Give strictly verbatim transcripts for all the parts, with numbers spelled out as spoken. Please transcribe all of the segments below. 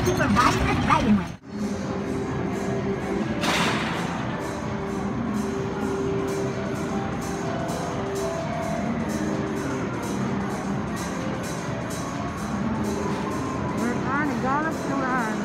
Thank you for riding the Dragon Way. We're on a gallop to run.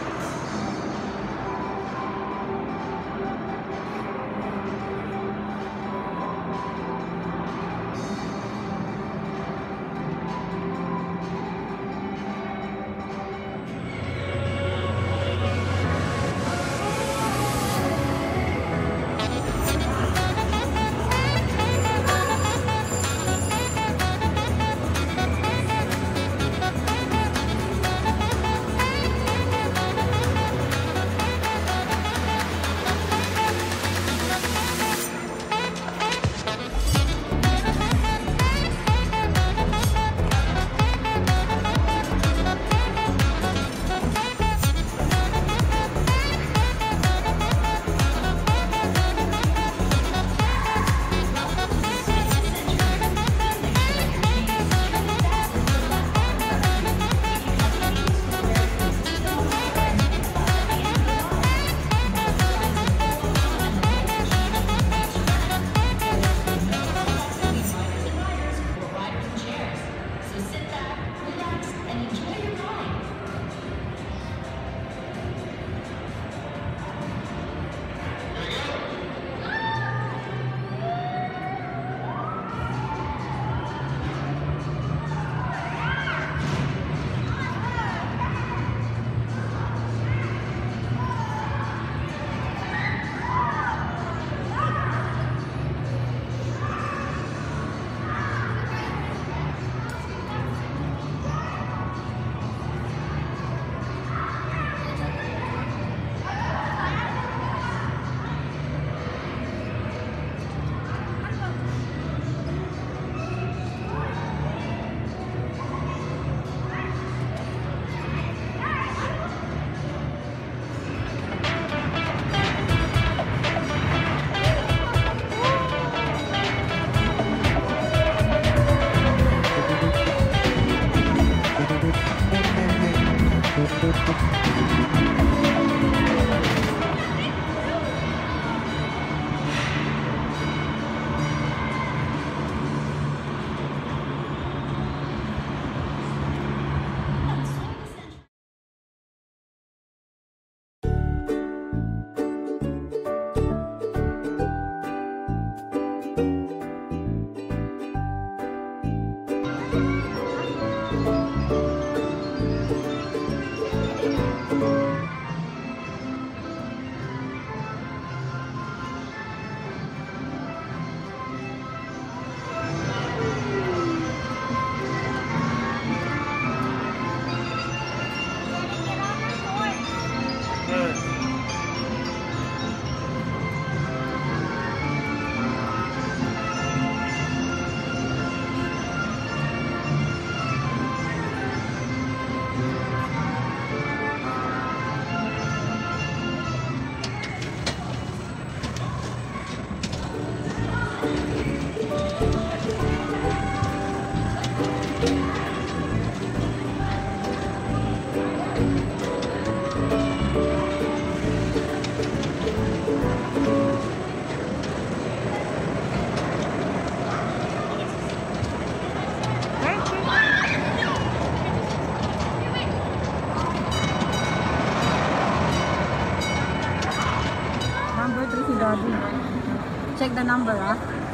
Check the number, huh?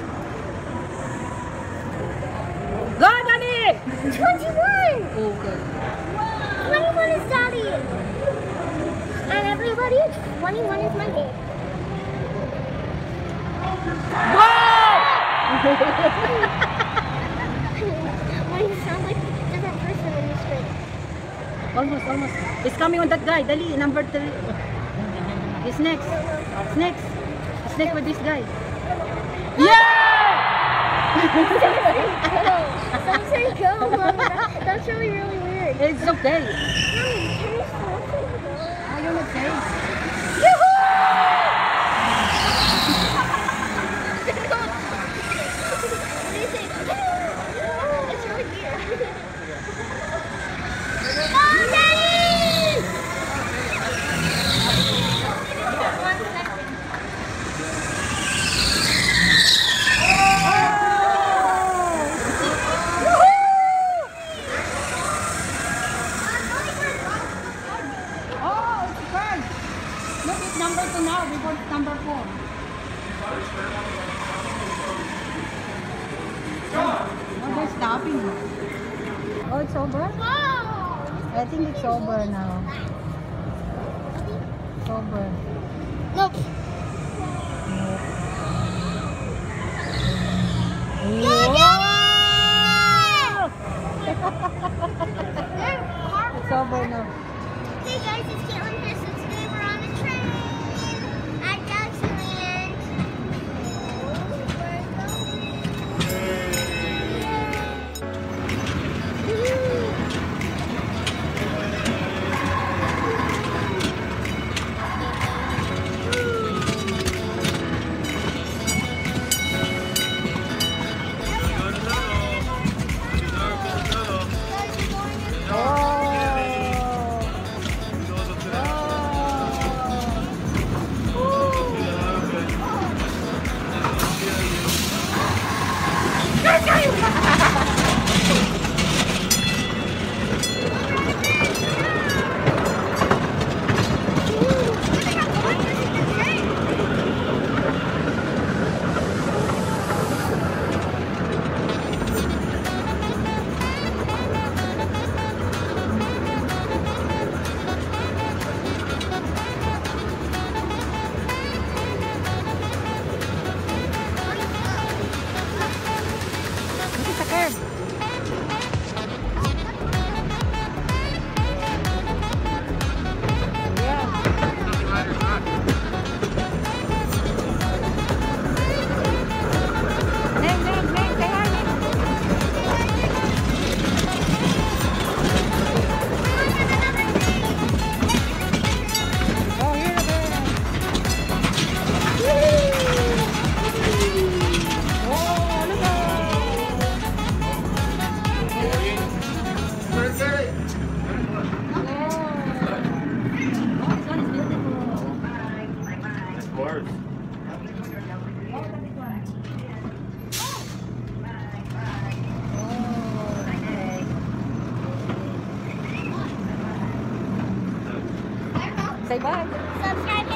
Go, Daddy! twenty-one! Okay. twenty-one is Daddy! And everybody, twenty-one is my date. Whoa! Why you sound like a different person when you scream? Almost, almost. It's coming on that guy. Dali, number three. It's next. It's next. It's next with this guy. Yeah! Some say go, Mom. That, that's really, really weird. It's okay. Mommy, can you stop it? I don't know say. They say, it's really weird. Oh, Daddy! number two now before number four. Oh, they're stopping. Oh, it's over? Whoa! I think it's over now. It's over. Nope. It's over now. Hey guys, it's Caitlin here. So today we're on a train at Galaxyland. Say bye. Subscribe.